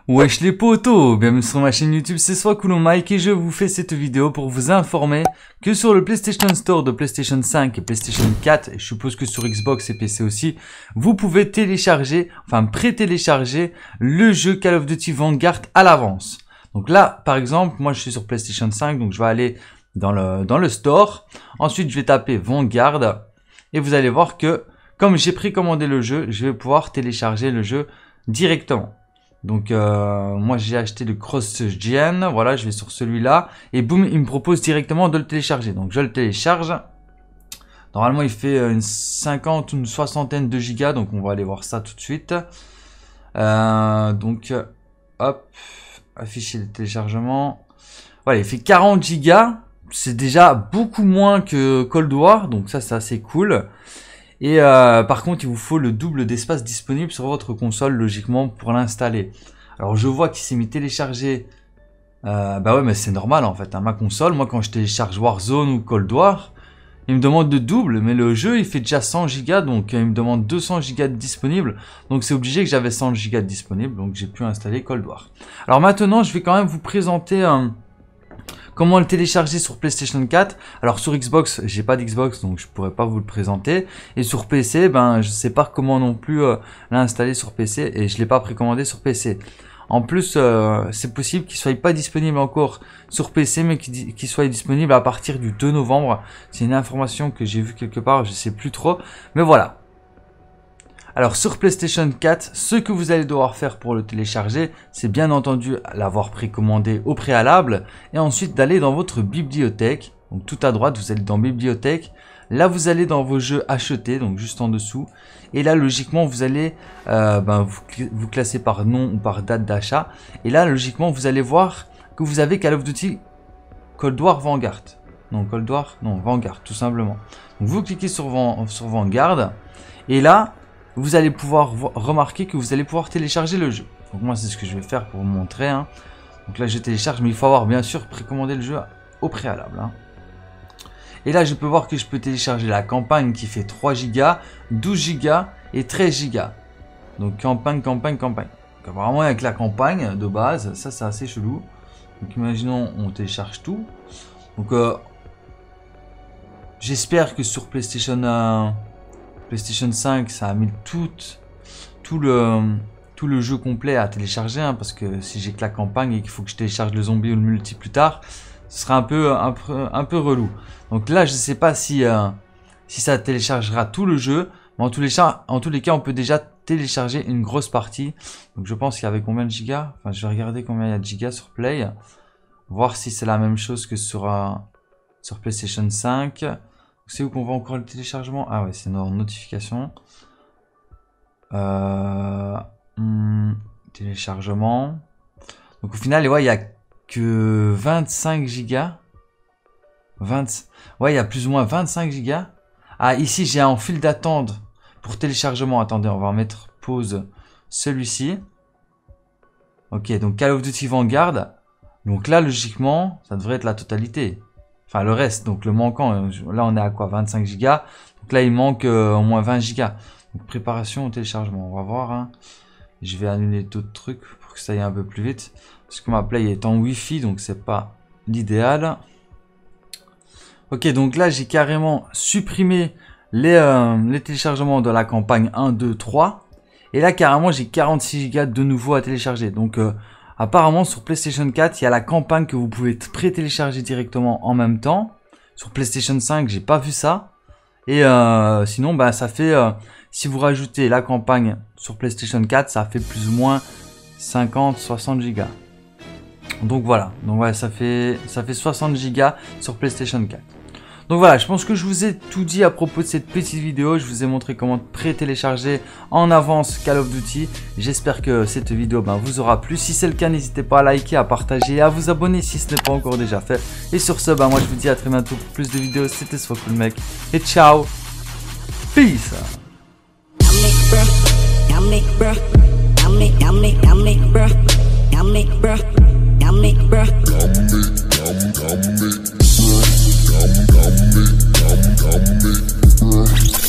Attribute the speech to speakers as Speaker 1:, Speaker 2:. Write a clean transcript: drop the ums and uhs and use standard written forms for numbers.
Speaker 1: Wesh les potos, bienvenue sur ma chaîne YouTube, c'est Swacoolon Mike et je vous fais cette vidéo pour vous informer que sur le PlayStation Store de PlayStation 5 et PlayStation 4, et je suppose que sur Xbox et PC aussi, vous pouvez télécharger, enfin pré-télécharger le jeu Call of Duty Vanguard à l'avance. Donc là, par exemple, moi je suis sur PlayStation 5, donc je vais aller dans le store, ensuite je vais taper Vanguard et vous allez voir que comme j'ai précommandé le jeu, je vais pouvoir télécharger le jeu directement. Donc moi j'ai acheté le Cross-Gen, voilà, je vais sur celui-là et boum, il me propose directement de le télécharger. Donc je le télécharge. Normalement il fait une 50 ou une soixantaine de gigas, donc on va aller voir ça tout de suite. Donc hop, afficher le téléchargement. Voilà, il fait 40 gigas, c'est déjà beaucoup moins que Cold War, donc ça c'est assez cool. Et par contre, il vous faut le double d'espace disponible sur votre console, logiquement, pour l'installer. Alors, je vois qu'il s'est mis télécharger. Bah ouais, mais c'est normal, en fait. Hein, ma console, moi, quand je télécharge Warzone ou Cold War, il me demande de double. Mais le jeu, il fait déjà 100 Go, donc il me demande 200 Go disponibles. Donc, c'est obligé que j'avais 100 Go disponibles. Donc, j'ai pu installer Cold War. Alors, maintenant, je vais quand même vous présenter comment le télécharger sur PlayStation 4. Alors sur Xbox, j'ai pas d'Xbox, donc je pourrais pas vous le présenter. Et sur PC, ben je sais pas comment non plus l'installer sur PC et je l'ai pas précommandé sur PC. En plus, c'est possible qu'il soit pas disponible encore sur PC, mais qu'il soit disponible à partir du 2 novembre. C'est une information que j'ai vue quelque part, je sais plus trop, mais voilà. Alors sur PlayStation 4, ce que vous allez devoir faire pour le télécharger, c'est bien entendu l'avoir précommandé au préalable et ensuite d'aller dans votre bibliothèque. Donc tout à droite, vous allez dans bibliothèque. Là, vous allez dans vos jeux achetés, donc juste en dessous. Et là, logiquement, vous allez vous classer par nom ou par date d'achat. Et là, logiquement, vous allez voir que vous avez Call of Duty Cold War Vanguard. Non, Cold War, non, Vanguard, tout simplement. Donc vous cliquez sur Vanguard et là, vous allez pouvoir remarquer que vous allez pouvoir télécharger le jeu. Donc moi c'est ce que je vais faire pour vous montrer. Hein. Donc là je télécharge, mais il faut avoir bien sûr précommandé le jeu au préalable. Hein. Et là je peux voir que je peux télécharger la campagne qui fait 3 Go, 12 Go et 13 Go. Donc campagne. Donc apparemment avec la campagne de base, ça c'est assez chelou. Donc imaginons on télécharge tout. Donc j'espère que sur PlayStation 5, ça a mis tout le jeu complet à télécharger, hein, parce que si j'ai que la campagne et qu'il faut que je télécharge le zombie ou le multi plus tard, ce sera un peu relou. Donc là, je sais pas si ça téléchargera tout le jeu, mais en tous les cas, on peut déjà télécharger une grosse partie. Donc je pense qu'il y avait combien de gigas? Enfin, je vais regarder combien il y a de gigas sur Play, voir si c'est la même chose que sur PlayStation 5. C'est où qu'on voit encore le téléchargement? Ah ouais, c'est dans notification. Téléchargement. Donc au final, ouais, il n'y a que 25 gigas. Ouais, il y a plus ou moins 25 gigas. Ah, ici, j'ai en file d'attente pour téléchargement. Attendez, on va mettre pause celui-ci. Ok, donc Call of Duty Vanguard. Donc là, logiquement, ça devrait être la totalité. Enfin, le reste, donc le manquant, là on est à quoi? 25 gigas. Donc là, il manque au moins 20 gigas. Donc préparation au téléchargement, on va voir. Hein. Je vais annuler d'autres trucs pour que ça aille un peu plus vite. Parce que ma Play est en Wi-Fi, donc c'est pas l'idéal. Ok, donc là, j'ai carrément supprimé les téléchargements de la campagne 1, 2, 3. Et là, carrément, j'ai 46 gigas de nouveau à télécharger. Donc apparemment sur PlayStation 4, il y a la campagne que vous pouvez pré-télécharger directement en même temps. Sur PlayStation 5, j'ai pas vu ça. Et sinon, bah, ça fait, si vous rajoutez la campagne sur PlayStation 4, ça fait plus ou moins 50-60 gigas. Donc voilà, donc ouais, ça fait 60 gigas sur PlayStation 4. Donc voilà, je pense que je vous ai tout dit à propos de cette petite vidéo. Je vous ai montré comment pré-télécharger en avance Call of Duty. J'espère que cette vidéo vous aura plu. Si c'est le cas, n'hésitez pas à liker, à partager et à vous abonner si ce n'est pas encore déjà fait. Et sur ce, moi je vous dis à très bientôt pour plus de vidéos. C'était Swacoolon Mec et ciao. Peace. Come